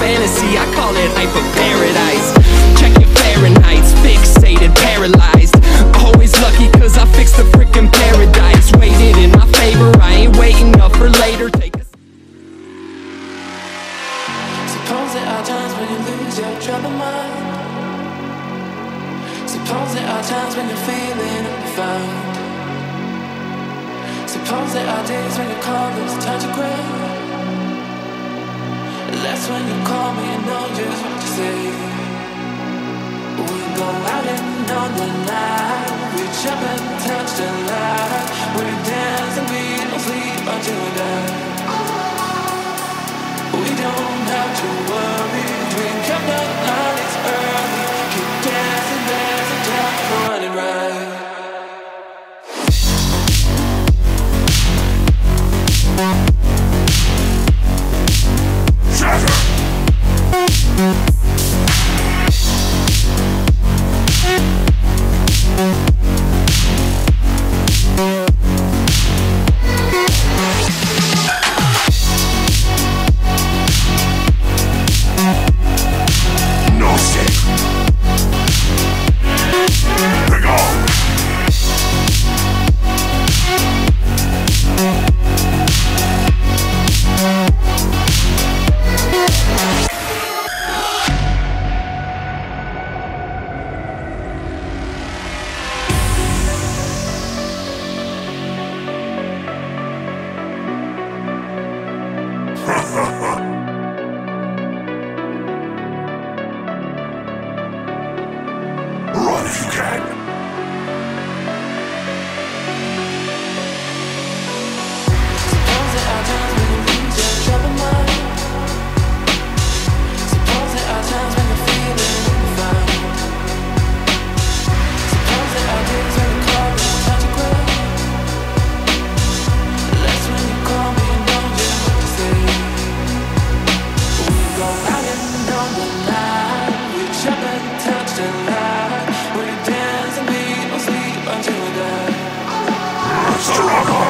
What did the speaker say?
fantasy, I call it hyper paradise. Check your Fahrenheit's, fixated, paralyzed. Always lucky cause I fixed the frickin' paradise. Waited in my favor, I ain't waiting up for later. Take a Suppose there are times when you lose your troubled mind. Suppose there are times when you're feeling undefined. Suppose there are days when your call is a touch of ground. That's when you call me and know just what to say. We go out and on the night, we jump and touch the light. We dance and we don't sleep until we die. We don't have to worry, drink up the nights early. Keep dancing, there's a time for running right. Run if you can. Suppose there are times when you lose your troubled mind. Suppose there are times when you're feeling undefined. Suppose there are days when you call me and touch the ground. That's when you call me and know just what to say. We go out and on the night, we jump and touch the light. We dance and we don't sleep until we die. Let's rock on.